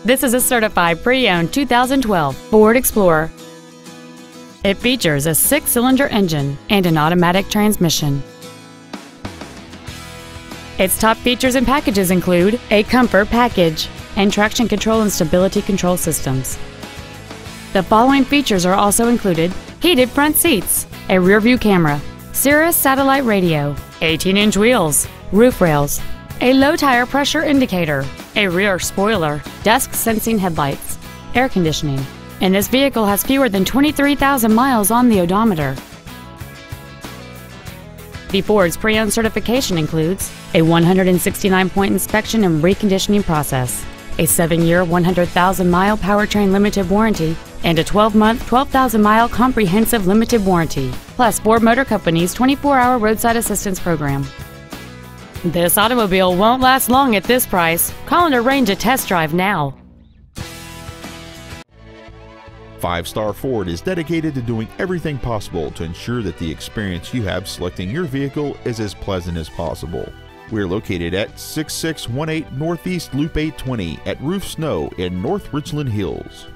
This is a certified pre-owned 2012 Ford Explorer. It features a 6-cylinder engine and an automatic transmission. Its top features and packages include a comfort package and traction control and stability control systems. The following features are also included: heated front seats, a rear-view camera, Sirius satellite radio, 18-inch wheels, roof rails, a low tire pressure indicator, a rear spoiler, dusk sensing headlights, air conditioning, and this vehicle has fewer than 23,000 miles on the odometer. The Ford's pre-owned certification includes a 169-point inspection and reconditioning process, a 7-year, 100,000-mile powertrain limited warranty, and a 12-month, 12,000-mile comprehensive limited warranty, plus Ford Motor Company's 24-hour roadside assistance program. This automobile won't last long at this price. Call and arrange a test drive now. 5-Star Ford is dedicated to doing everything possible to ensure that the experience you have selecting your vehicle is as pleasant as possible. We're located at 6618 Northeast Loop 820 at Roof Snow in North Richland Hills.